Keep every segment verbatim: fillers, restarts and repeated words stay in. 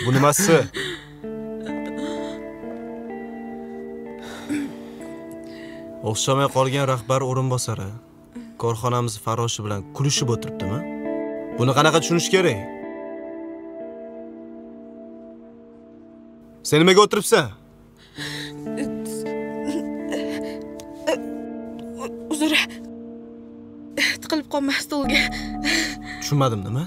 Bu nimasi? O'xshamay qolgan rahbar o'rinbosari korxonamiz faroshi bilan kulishib o'tiribdimi? Buni qanaqa tushunish kerak? Sen nimaga o'tiribsan? Uzr. Tiqilib qolma stolga. Tushunmadim, nima?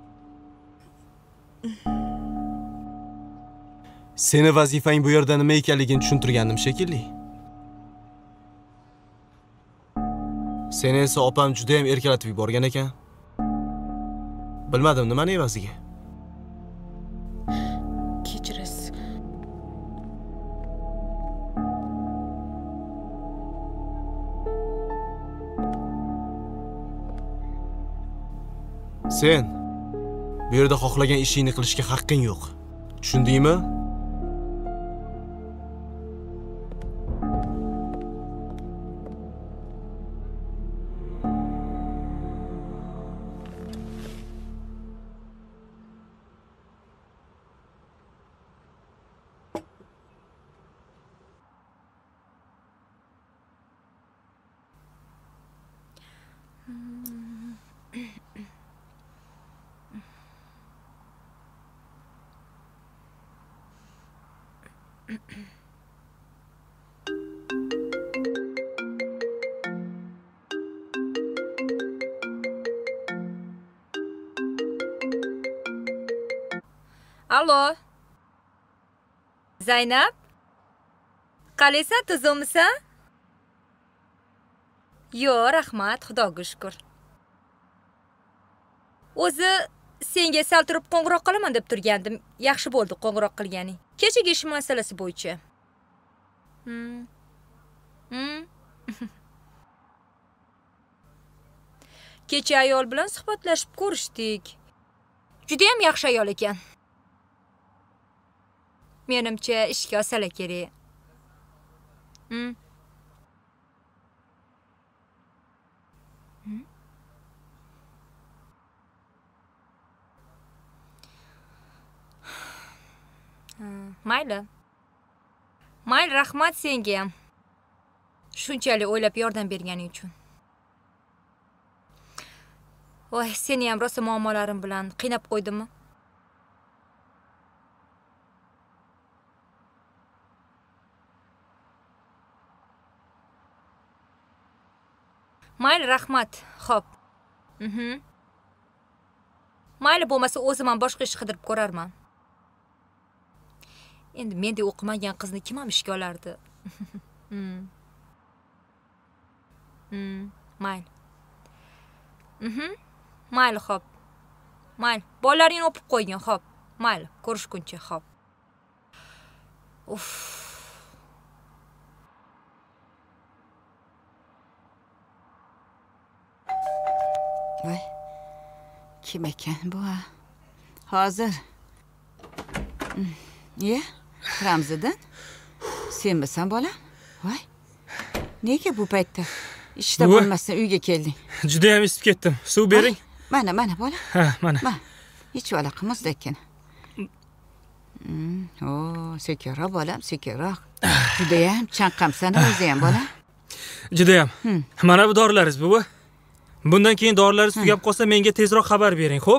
Seni vazifang bu yerda nima ekanligini tushuntirgandim shekilli. Seni esa opam juda ham erkalatib yuborgan ekan. Bilmadim nimani evaziga. Kechirasiz. Sen bu yerda xohlagan ishingni qilishga haqqing yo'q. Tushundingmi? Alo. Zaynab? Qalaysan, tuzukmisan? Yo'q, rahmat, Xudoga shukr. O'zi senga sal turib qo'ng'iroq qilaman deb turgandim. Yaxshi bo'ldi qo'ng'iroq qilganing. Kechagi ish masalasi bo'yicha. Hmm. Hmm. Kecha ayol bilan suhbatlashib ko'rishdik. Juda ham yaxshi ayol ekan. Menimcha ishga olsalar kerak. Hmm. Hmm. Mayli. Mayli, rahmat senga ham. Shunchalik o'ylab yordam berganing uchun. Voy, seni ham rosa muammolarim bilan qiynab qo'ydimmi? Mayli, rahmat. Xo'p. Mhm. Mayli, bo'lmasa o'zim ham boshqa ish qidirib ko'rarman. Endi mendek o'qimagan qizni kim ham ishga olardi? Hmm. Hmm. Mayli. Mhm. Mayli, xo'p. Mayli. Bolalaringni o'pib qo'ygin, xo'p. Mayli, ko'rishguncha, xo'p. Uf. Voy. Kim ekan bu? Hozir. Ye? Ramziddin? Senmisan bolam? Voy. Nega bu paytda ishda bo'lmasdan uyga kelding? Juda ham isib ketdim. Suv bering. Mana, mana bolam. Ha, mana. Mana. Hech vaqt muzdakkin. Hmm, o, sekinroq bolam, sekinroq. Juda ham chanqamsan o'zi ham bolam. Juda ham. Mana bu dorilaringiz bu. Bundan keyin dorilaringiz tugab qolsa menga tezroq xabar bering, xo'p?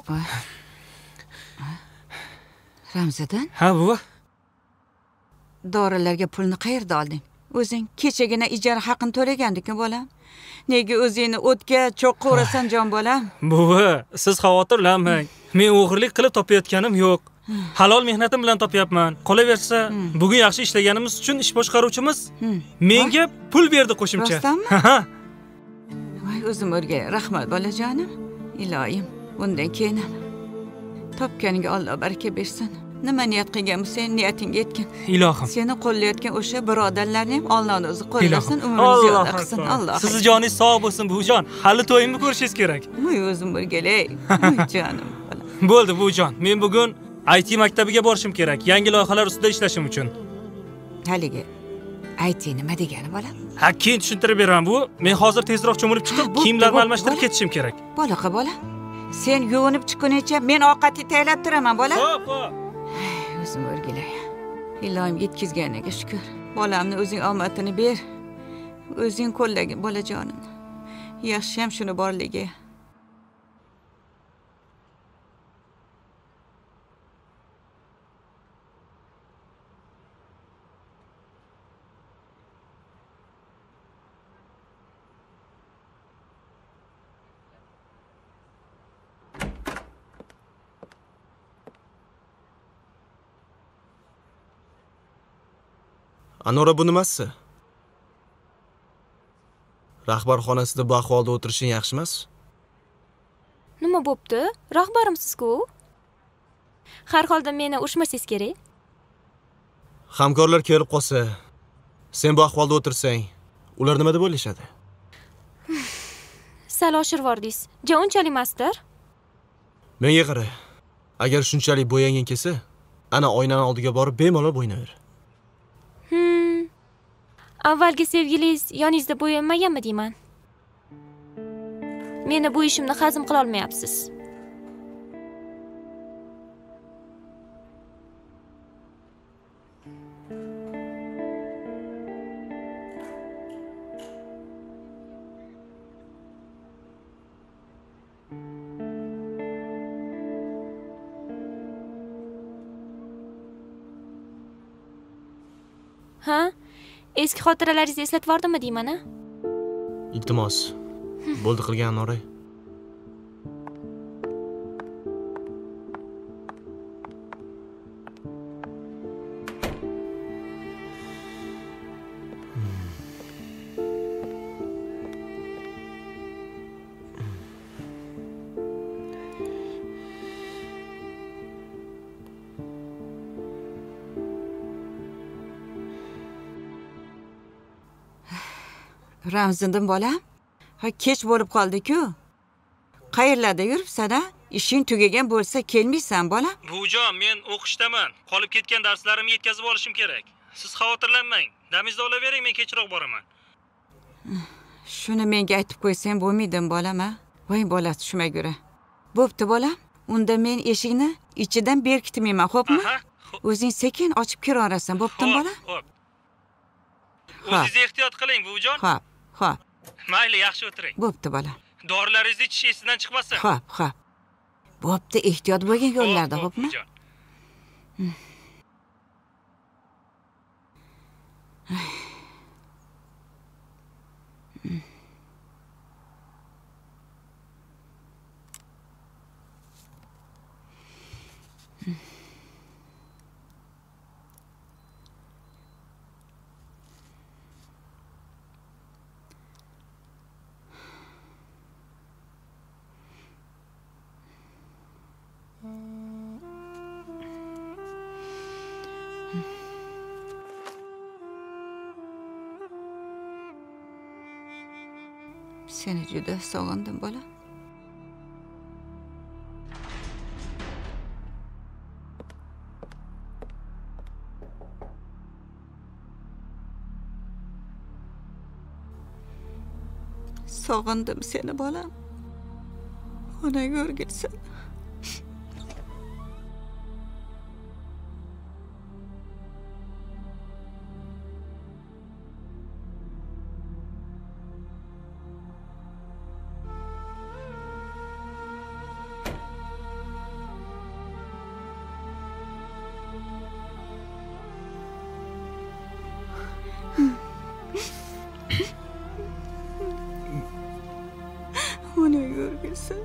Ramziddin? Ha, buva. Dorilarga pulni qayerda olding? O'zing kechagina ijara haqini to'laganding-ku bolam. Nega o'zingni o'tga cho'qqa urasan jon bolam? Buva, siz xavotirlanmang. Men o'g'irlik qilib topayotganim yo'q. Halol mehnatim bilan topyapman. Qolaversa, bugun yaxshi ishlaganimiz uchun ish boshqaruvchimiz menga pul berdi qo'shimcha. Rostdanmi? Voy, o'zim o'rga rahmat bolajonim. Iloyim, bundan keyin ham topganiga Alloh baraka bersin. Nima niyat qilganmisan, niyatingga yetgan. Ilohim. Seni qo'llayotgan o'sha birodarlarni ham Allohning o'zi qo'llasin, umringiz ziyoda qilsin. Alloh. Sizni joningiz sog' bo'lsin buvijon. Hali to'yimni ko'rishingiz kerak. Voy, o'zim o'rgalay. Voy jonim. Bo'ldi buvijon. Men bugun I T maktabiga borishim kerak. Yangi loyihalar ustida ishlashim uchun. Haligi I T nima degani bolam? Ha, keyin tushuntirib beraman bu. Men hozir tezroq cho'milib chiqib, kiyimlarni almashtirib ketishim kerak. Bo'laqa bola. Sen yuvinib chiqqunicha men ovqatni tayyorlab turaman bola. Xo'p, xo'p. Ilohim yetkizganiga shukr. Bolamni o'zing omadini ber. O'zing qo'llagin bolajonim. Yaxshi ham shuni borligi. Anora bu nimasi? Rahbar xonasida bu ahvolda o'tirishing yaxshi emas. Nima bo'pti? Rahbarimsiz-ku. Har holda meni urishmasangiz kerak. Hamkorlar kelib qolsa, sen bu ahvolda o'tirsang, ular nima deb o'ylashadi? Sal oshirvordingiz. Ja unchalik emasdir. Menga qara. Agar shunchalik bo'yangin kelsa, ana oynani oldiga borib bemalol bo'ynaver. Hmm. Avvalgi sevgilingiz yoningizda bo'yanmaganmi deyman? Meni bu ishimni hazm qila olmayapsiz. Ha? Eski xotiralaringizni eslatib yordimmi deyman-a? Iltimos. Bo'ldi qilgan Noray. Ramziddin bolam, ha kech bo'lib qoldi-ku. Qayerlarda yuribsan-a? Ishing tugagan bo'lsa kelmaysan bolam. Buvijon, men o'qishdaman. Qolib ketgan darslarimni yetkazib olishim kerak. Siz xavotirlanmang. Damingizda olavering, men kechroq boraman. Shuni menga aytib qo'ysang bo'lmaydimi bolam-a? Voy bola tushmagura. Bo'pti bolam. Unda men eshikni ichidan berkitmayman, xo'pmi? O'zing sekin ochib kiraverasan, bo'ptimi bolam? Xo'p. O'zingiz ehtiyot qiling, buvijon. Xo'p, xo'p. Mayli, yaxshi o'tiring. Bo'pti bolam. Dorilaringizni ichish esidan chiqmasin. Xo'p, xo'p. Bo'pti, ehtiyot bo'lgan yo'llarda, xo'pmi? Seni juda sog'indim bola. Sog'indim seni bolam. Onaga o'rgilsin. Onaga o'rgilsin.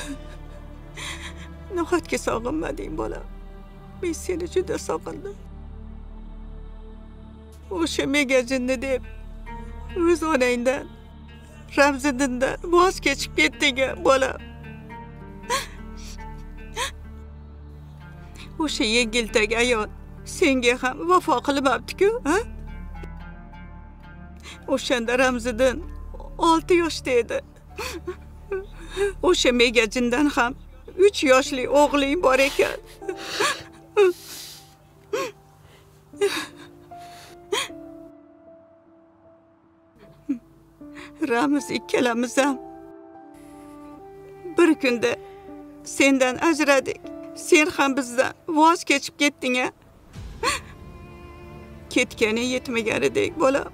Nahotki sog'inmading bolam. Men seni juda sog'indim. O'sha megajinni deb o'z onangdan, Ramziddindan voz kechib ketding bolam. O'sha yengiltak ayol senga ham vafo qilmabdi-ku, ha? O'shanda Ramziddin olti yoshda edi. O'sha megajindan ham uch yoshli o'g'ling bor ekan. Ramiz ikkalamiz ham bir kunda sendan ajradik. Sen ham bizdan voz kechib ketding-a. ketgani yetmaganidek bolam.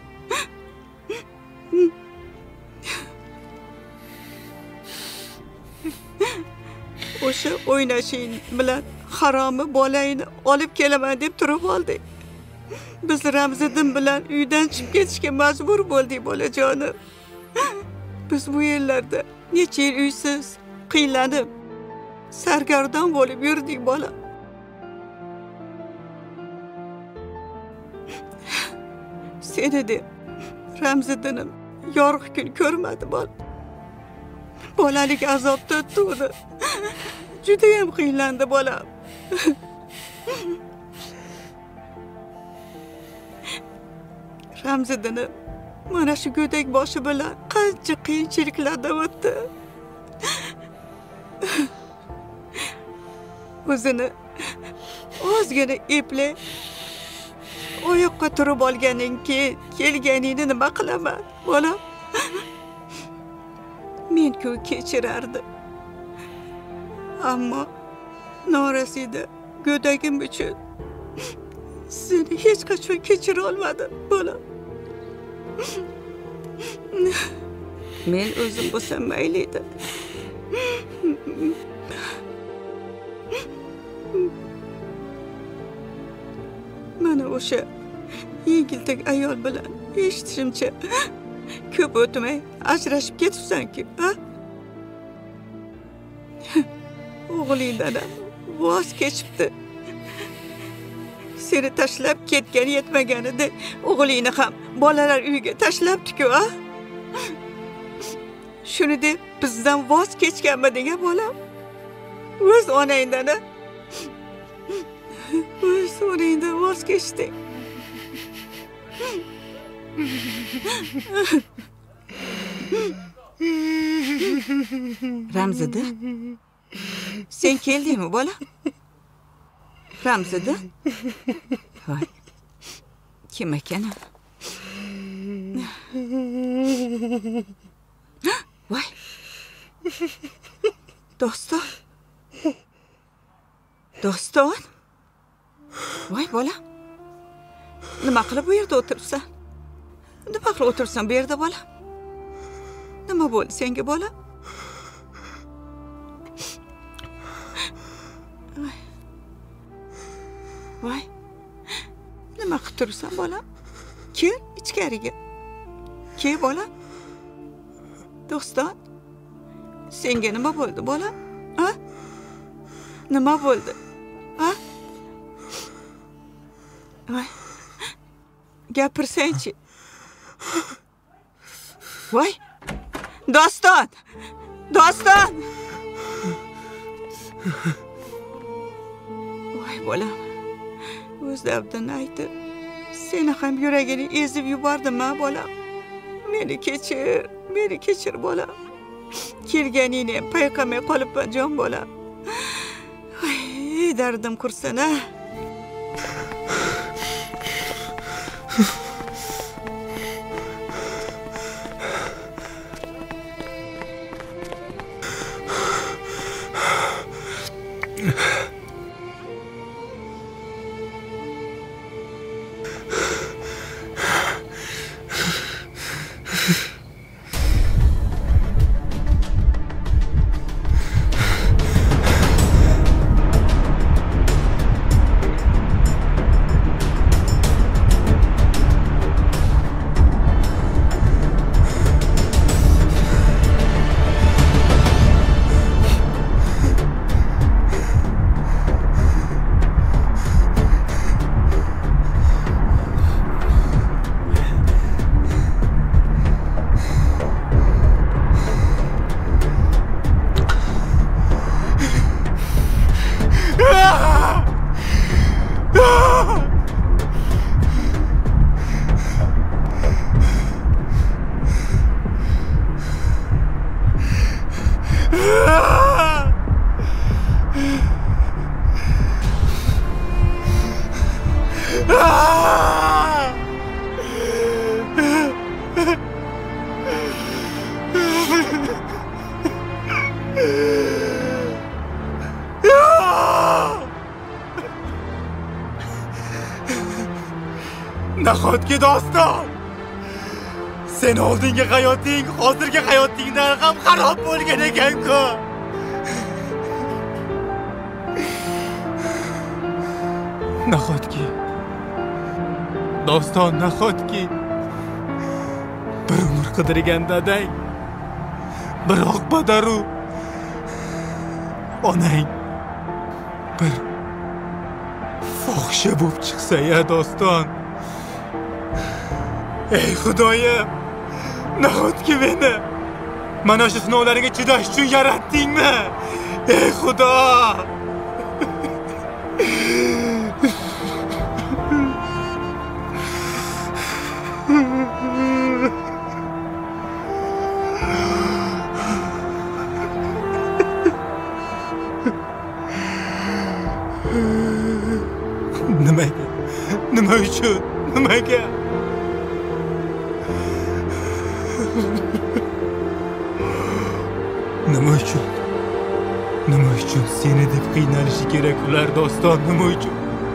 O'sha o'ynashing bilan haromi bolangni olib kelaman deb turib oldik. Biz Ramziddin bilan uydan chiqib ketishga majbur bo'ldik bolajonim. Biz bu yerlarda necha yil uysiz, qiynalib, sargardon bo'lib yurdik bola. Seni deb Ramziddinim yorug' kun ko'rmadi bola. Bolalik azobda o'tdi uni. Juda ham qiynaldi bolam. Ramziddinim mana shu go'dak boshi bilan qancha qiyinchiliklardan o'tdi. O'zini ozgina eplay oyoqqa turib olganing keyin kelganingni nima qilaman bolam? Men-ku kechirardim. Ammo norasida go'dagim uchun seni hech qachon kechira olmadim bolam. Men o'zim bo'lsam mayli edi. Mana o'sha yengiltak ayol bilan eshitishimcha ko'p o'tmay ajrashib ketibsan-ku, ha? O'g'lingdan ham voz kechibdi. Seni tashlab ketgani yetmaganida o'g'lingni ham bolalar uyiga tashlabdi-ku, ha? Shuni deb bizdan voz kechganmiding, bolam? O'z onangdan, ha? O'z onangdan voz kechding. Ramziddin, sen keldingmi bola? Ramziddin? Voy, kim ekan? Voy, Doston. Doston? Voy bola, nima qilib bu yerda o'tiribsan? Nima qilib o'tiribsan bu yerda bola? Nima bo'ldi senga bola? Voy, nima qilib turibsan bola? Kel ichkariga. Kel bola. Doston, senga nima bo'ldi bola? Ha? Nima bo'ldi? Ha? Voy, gapirsangchi. Voy, Doston! Doston! Voy bolam, o'z dardini aytib, seni ham yuragini ezib yubordim-a bolam. Meni kechir, meni kechir bolam. Kelganingni ham payqamay qolibman jon bolam. Voy, dardim qursin-a. Nahotki Doston? Sen oldingi hayoting hozirgi hayotingdan ham xarob bo'lgan ekan-ku. Nahotki Doston, nahotki bir umr qidirgan dadang, bir oq padaru onang bir fohisha bo'lib chiqsa-ya Doston. Ey Xudoyim, nahotki meni mana shu sinovlarga chidash uchun yaratdingmi? Ey Xudo! Nimaga? Nima uchun? Nimaga? Nima uchun? Nima uchun seni deb qiynalishi kerak ular Doston? Nima uchun?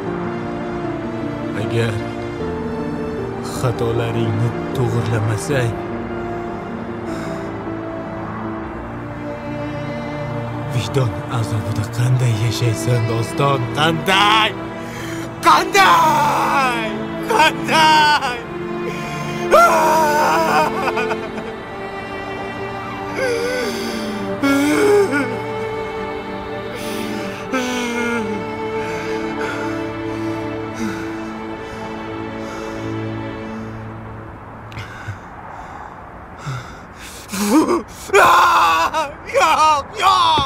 Agar xatolaringni to'g'rilamasang, vijdon azobida qanday yashaysan Doston? Qanday? Qanday? Qanday? Yo'q, yo'q.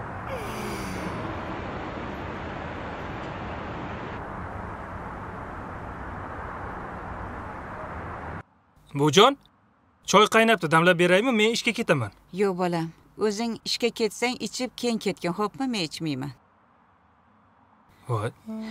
Bujon, choy qaynabdi, damlab beraymi? Men ishga ketaman. Yo'q bolam, o'zing ishga ketsang ichib keyin ketgan, xo'pmi? Men ichmayman. Voy.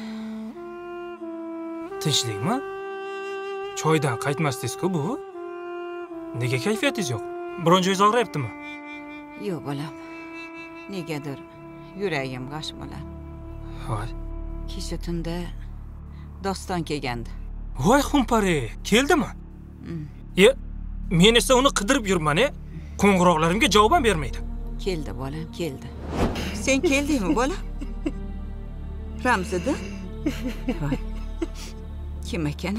Tinchlikmi? Choydan qaytmasdingiz-ku bu? Nega kayfiyatingiz yo'q? Biron joyingiz og'riyaptimi? Yo'q bolam. Negadir yuragim g'ash bolam. Voy. Kecha tunda Doston kelgandi. Voy xumpari, keldimi? Ye, men esa uni qidirib yurman-a. Qo'ng'iroqlarimga javob ham bermaydi. Keldi bolam, keldi. Sen keldingmi bolam? Ramziddin? Voy. Kim ekan?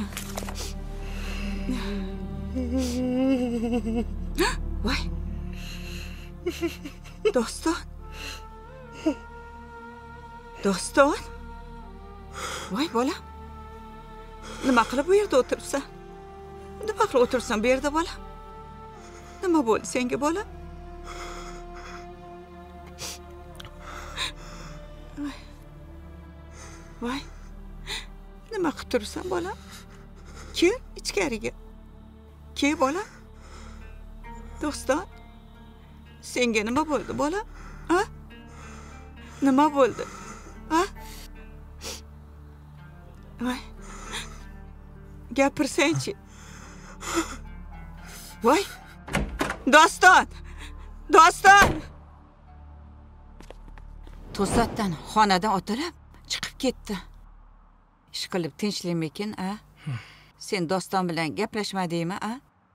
Voy. Doston. Doston? Voy bolam. Nima qilib bu yerda o'tiribsan? Nima qilib o'tirsan bu yerda bolam? Nima bo'ldi senga bolam? Voy. Nima qilib turibsan bolam? Kel ichkariga. Kel bolam. Doston. Senga nima bo'ldi bolam? Ha? Nima bo'ldi? Ha? Voy. Gapirsangchi. Voy. Doston. Doston. To'satdan xonadan otilib chiqib ketdi. Ishqilib tinchlikmikin, a? Sen Doston bilan gaplashmadingmi, a?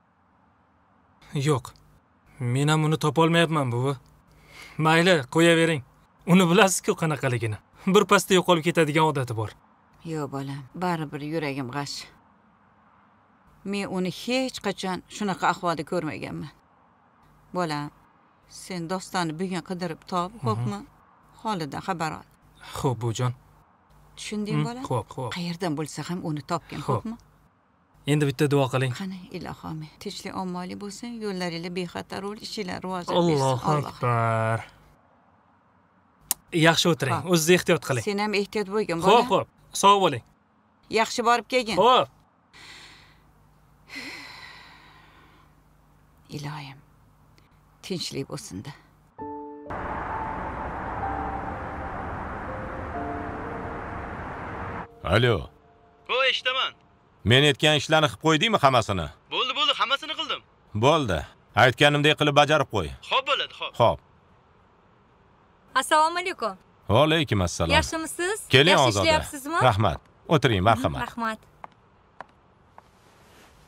Yo'q. Men ham uni topa olmayapman, buvi. Mayli, qo'yavering. Uni bilasiz-ku qanaqaligini. Bir pasda yo'qolib ketadigan odati bor. Yo'q bolam, baribir yuragim g'ash. Men uni hech qachon shunaqa ahvolda ko'rmaganman. Bolam, sen Dostonni bugun qidirib top, xo'pmi? Holidan xabar ol. Xo'p, bujon. Tushunding bolam? Xo'p, xo'p. Qayerdan bo'lsa ham uni topgin, xo'pmi? Endi bitta duo qiling. Qani, ilohim, tinchlik omonlik bo'lsin, yo'llaringlar bexatar bo'l, ishinglar rivojlansin. Allohu akbar. Yaxshi o'tiring, o'zingiz ehtiyot qiling. Sen ham ehtiyot bo'lgin, bolam. Xo'p, xo'p. Sog' bo'ling. Yaxshi borib kelgin. Xo'p. Ilohim, tinchlik bo'lsin-da. Alo. Ho, eshitaman. Men aytgan ishlarni qilib qo'ydingmi hammasini? Bo'ldi, bo'ldi, hammasini qildim. Bo'ldi. Aytganimdek qilib bajarib qo'y. Xo'p bo'ladi, xo'p. Xo'p. Assalomu alaykum. Va alaykum assalom. Yaxshimisiz? Keling Yaxshi Ozoda. ishlayapsizmi? Rahmat. O'tiring, marhamat. Rahmat.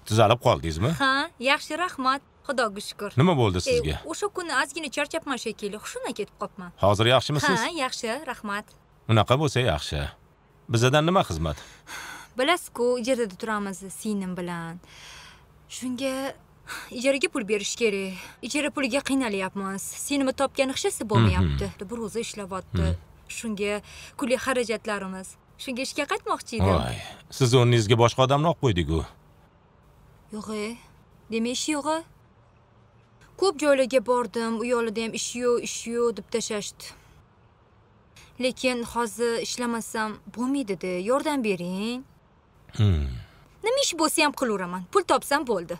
Tuzalib qoldingizmi? Ha, yaxshi, rahmat. Xudoga shukr. Nima bo'ldi sizga? E, o'sha kuni ozgina charchabman shekilli, hushimdan ketib qolibman. Hozir yaxshimisiz? Ha, yaxshi, rahmat. Unaqa bo'lsa yaxshi. Bizdan nima xizmat? Bilasiz-ku, ijarada turamiz singlim bilan. Shunga ijaraga pul berish kerak. Ijara puliga qiynalyapmiz. Singlimni topgan ishisi bo'lmayapti. Bir o'zi ishlayapti. Shunga kunlik xarajatlarimiz. Shunga ishga qaytmoqchi edim. Voy, siz o'rningizga boshqa odamni olib qo'ydik-ku. Yo'q-e, demak ish yo'q. Ko'p joylarga bordim, u yoqlarda ham ish yo'q, ish yo'q deb tashashdi. Lekin hozir ishlamasam bo'lmaydi-da, yordam bering. Hmm. Nima ish bo'lsa ham qilaveraman. Pul topsam bo'ldi.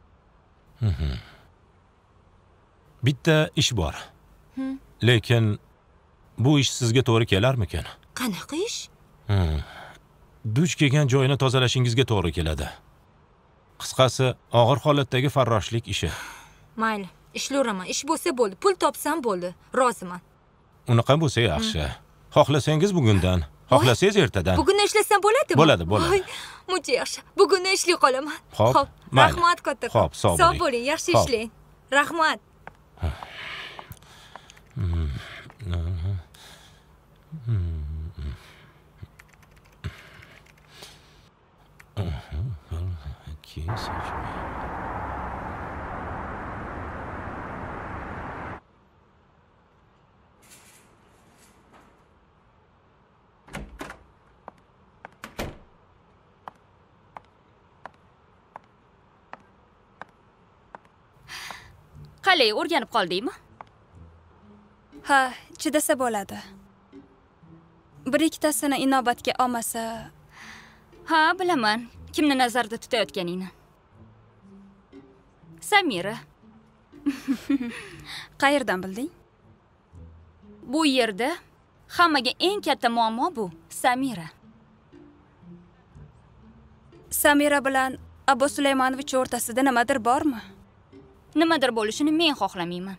Bitta ish bor. Lekin bu ish sizga to'g'ri kelarmikan? Qanaqa ish? Duch kelgan joyini tozalashingizga to'g'ri keladi. Qisqasi, og'ir holatdagi farroshlik ishi. Mayli, ishlayveraman. Ish bo'lsa bo'ldi, pul topsam bo'ldi. Roziman. Unaqa bo'lsa yaxshi. Xohlasangiz bugundan, xohlasangiz ertadan. Bugun ishlasam bo'ladimi? Bo'ladi, bo'ladi. Muncha yaxshi. Bugun ishlay qolaman. Xo'p, rahmat kattakon. Xo'p, sog' bo'ling. Sog' bo'ling, yaxshi ishlang. Rahmat. Qalay, o'rganib qoldingmi? Ha, chidasa bo'ladi. Bir ikkitasini inobatga olmasa, Ha, bilaman. Kimni nazarda tutayotganingni. Samira. qayerdan bilding? Bu yerda hammaga eng katta muammo bu Samira. Samira bilan Abu Sulaymonovich o'rtasida nimadir bormi? Nimadir bo'lishini men xohlamayman.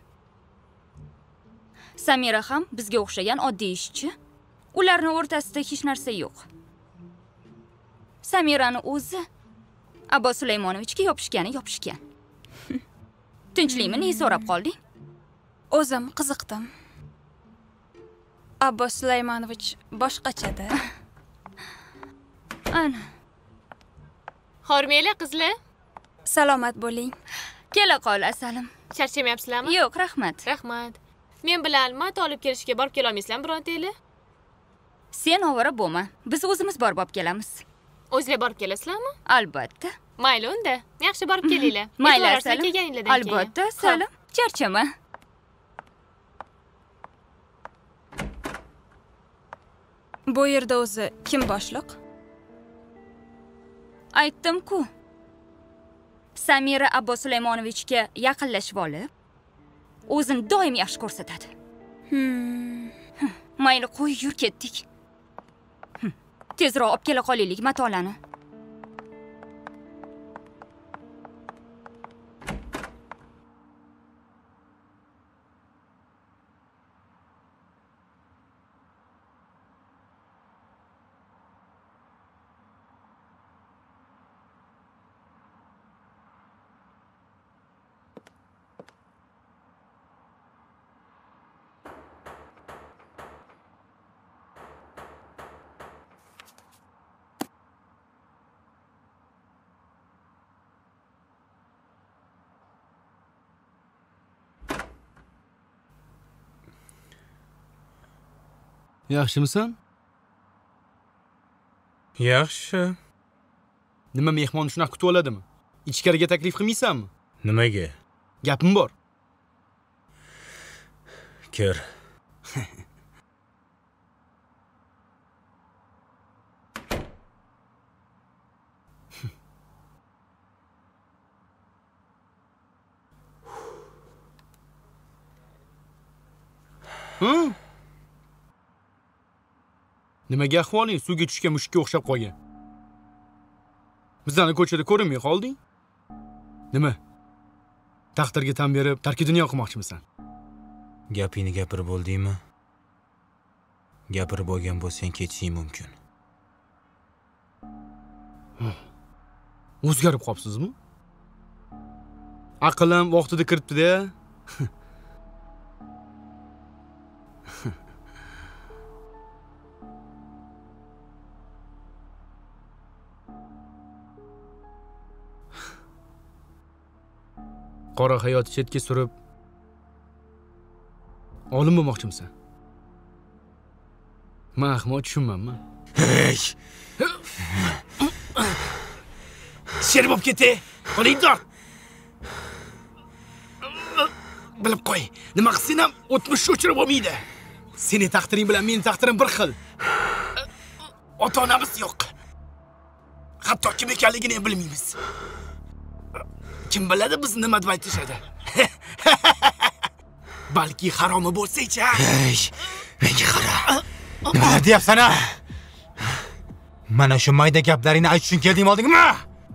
Samira ham bizga o'xshagan oddiy ishchi. Ularning o'rtasida hech narsa yo'q. Samirani o'zi Abu Sulaymonovichga yopishgani yopishgan. Tinchlikmi, ne so'rab qolding? O'zim qiziqdim. Abu Sulaymonovich boshqachada. Ana. Hormaylar qizlar. Salomat bo'ling. Kela qol asalim. Charchamayapsizlarmi? Yo'q, rahmat. Rahmat. Men bilan mat olib kelishga borib kela olmaysizlarmi birontanglar? Sen ovora bo'lma. Biz o'zimiz borib olib kelamiz. O'zinglar borib kelasizlarmi? Albatta. Mayli unda. Yaxshi borib kelinglar. Mayli E'tiborlar asalim. kelganinglardan keyin. Albatta, salim. Charchama. Bu yerda o'zi kim boshliq? Aytdim-ku. Samira Abu Sulaymonovichga yaqinlashib olib, o'zini doim yaxshi ko'rsatadi. Hmm. Mayli, qo'y, yur ketdik. Tezroq olib kela qolaylik matolani. Yaxshimisan? Yaxshi. Nima mehmon shunaqa kutib oladimi? Ichkariga taklif qilmaysanmi? Nimaga? Gapim bor. Kir. Hı? Nimaga ahvoling suvga tushgan mushukka o'xshab qolgan? Bizlarni ko'chada ko'rinmay qolding? Nima? Taqdirga tan berib, tarki dunyo qilmoqchimisan? Gapingni gapirib bo'ldingmi? Gapirib bo'lgan bo'lsang ketishing mumkin. O'zgarib qolibsizmi? Aqlim vaqtida kiribdi-da. Qora hayot chetga surib olim bo'lmoqchimisan? Men ahmoq tushunmayman. Hey! Sher bo'lib ketdi. Qo'lingdan. Bilib qo'y, nima qilsang ham o'tmish o'chirib bo'lmaydi. Seni taqdiring bilan meni taqdirim bir xil. Ota-onamiz yo'q. Hatto kim ekanligini ham bilmaymiz. Kim biladi biz nima deb aytishadi? Balki haromi bo'lsa-chi? Hey, menga qara. Nima deyapsan-a? Mana shu mayda gaplaringni aytish uchun keldingmi oldingmi?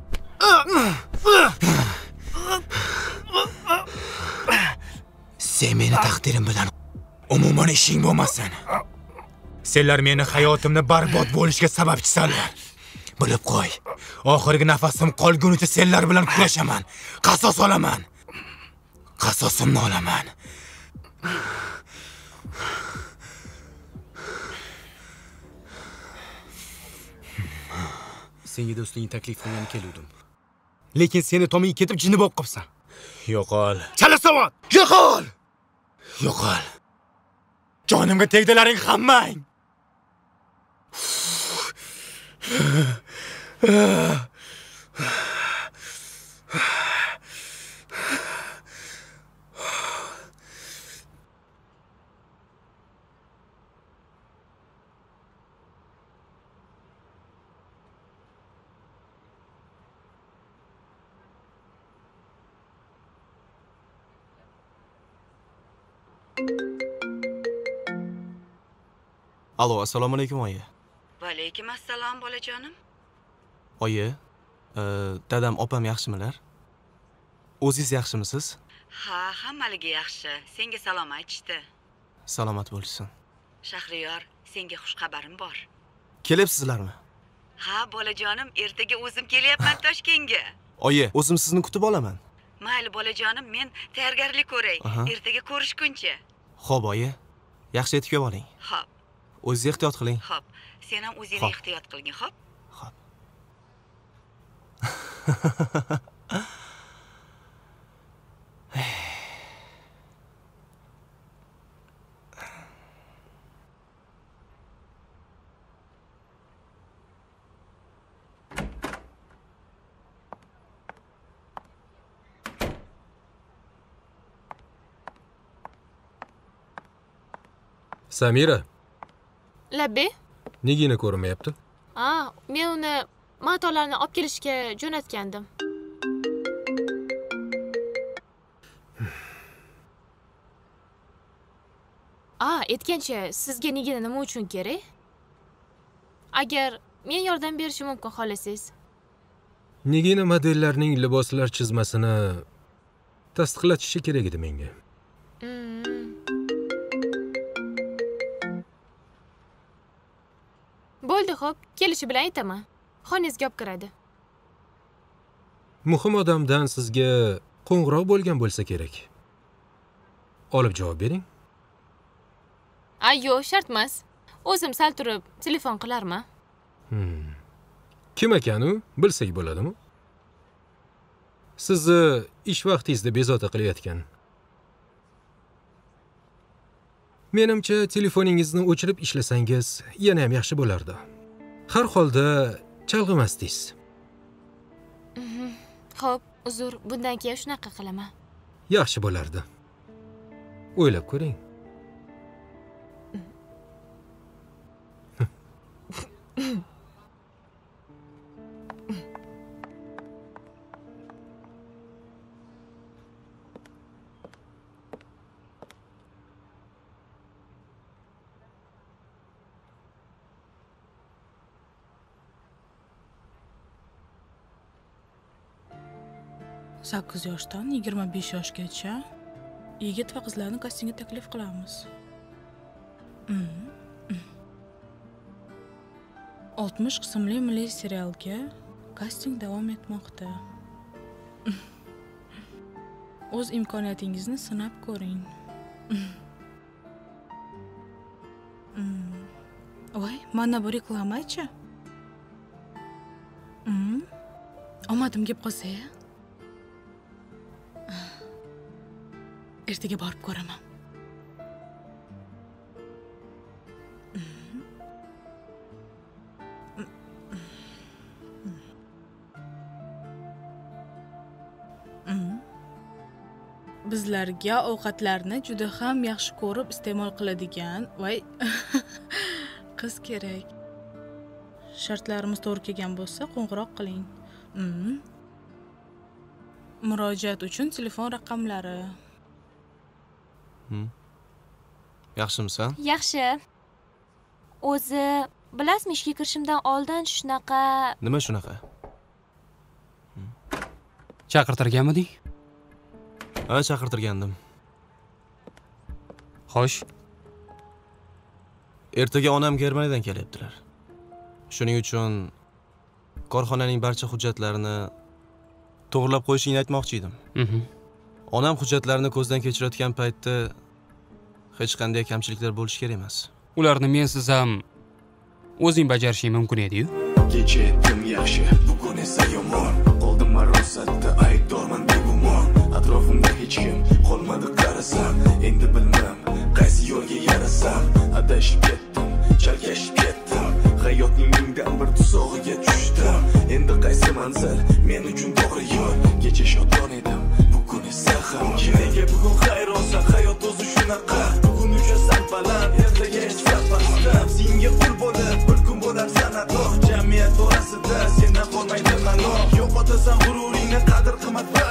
Sen meni taqdirim bilan umuman ishing bo'lmasin. Senlar meni hayotimni barbod bo'lishga sababchisanlar. Bilib qo'y. Oxirgi nafasim qolgunicha senlar bilan kurashaman. Qasos olaman. Qasosimni olaman. Senga do'stingni taklif qilgani keluvdim. Lekin seni tomiga ketib jinni bo'lib qolsan. Yo'qol. Chala savod. Yo'qol. Yo'qol. Jonimga tegdilaring hammang. Alo, assalomu alaykum oyi. Va alaykum assalom bolajonim. Oyi, e, dadam opam yaxshimilar? O'zingiz yaxshimisiz? Ha, hammaligi yaxshi. Senga salom aytishdi. Salomat bo'lsin. Shahriyor, senga xush xabarim bor. Kelibsizlarmi? Ha, bolajonim, ertaga o'zim kelyapman Toshkentga. Oyi, o'zim sizni kutib olaman. Mayli bolajonim, men tayyorgarlik ko'ray. Ertaga ko'rishguncha. Xo'p, oyi. Yaxshi yetib kelib oling. Xo'p. O'zingiz ehtiyot qiling. Xo'p. Sen ham o'zingni ehtiyot qilgin, xo'p? Xo'p. Samira. Labbi? Nigina ko'rinmayapti? Ha, men uni matolarni olib kelishga jo'natgandim. A, aytgancha, sizga nigina nima uchun kerak? Agar men yordam berishim mumkin xohlasangiz. Nigina modellarning liboslar chizmasini tasdiqlatishi kerak edi menga. Bo'ldi, xo'p, kelishi bilan aytaman. Xonangizga olib kiradi. Muhim odamdan sizga qo'ng'iroq bo'lgan bo'lsa kerak. Olib javob bering. Ay, yo'q, shart emas. O'zim sal turib telefon qilarman. Hmm. Kim ekan u? Bilsak bo'ladimi? Sizni ish vaqtingizda bezovta qilayotgan. Menimcha telefoningizni o'chirib ishlasangiz yana ham yaxshi bo'lardi. Har holda chalg'imasdingiz. Xo'p, uzr, bundan keyin shunaqa qilaman. Yaxshi bo'lardi. O'ylab ko'ring. sakkiz yoshdan yigirma besh yoshgacha yigit va qizlarni kastingga taklif qilamiz. oltmish qismli milliy serialga kasting davom etmoqda. o'z imkoniyatingizni sinab ko'ring. Voy, mana bu reklama-chi? Hmm. Omadim kelib qolsa. Ertaga borib ko'raman. Bizlarga ovqatlarni juda ham yaxshi ko'rib iste'mol qiladigan voy qiz kerak. Shartlarimiz to'g'ri kelgan bo'lsa, qo'ng'iroq qiling. Hmm. Murojaat uchun telefon raqamlari. Hmm. Yaxshimisan? Yaxshi. O'zi, bilasizmi, ishga kirishimdan oldin shunaqa... Nima shunaqa? Chaqirtirganmiding? Ha, chaqirtirgandim. Xo'sh. Ertaga onam Germaniyadan kelyaptilar. Shuning uchun korxonaning barcha hujjatlarini to'g'rilab qo'yishingni aytmoqchi edim. Mhm. Onam hujjatlarni ko'zdan kechirayotgan paytda hech qanday kamchiliklar bo'lishi kerak emas. Ularni men siz ham o'zing bajarishing mumkin edi-yu. Kecha etdim yaxshi, bugun esa yomon. Qoldim marosatda aybdorman begumon. Atrofimda hech kim qolmadi qarasam. Endi bilmam qaysi yo'lga yarasam. Adashib ketdim, chalkashib ketdim. Hayotning mingdan bir tuzog'iga tushdim. Endi qaysi manzil men uchun to'g'ri yo'l? Kecha shodon edim, bugun esa ham. Nega bugun xayr olsa hayot o'zi shunaqa. Bugun uchasan baland, ertaga esa pastda. Senga qul bo'lib, bir kun bo'lar san'atdor. Jamiyat orasida sendan qolmaydi ma'no. Yo'qotasan g'ururingni, qadr qimmat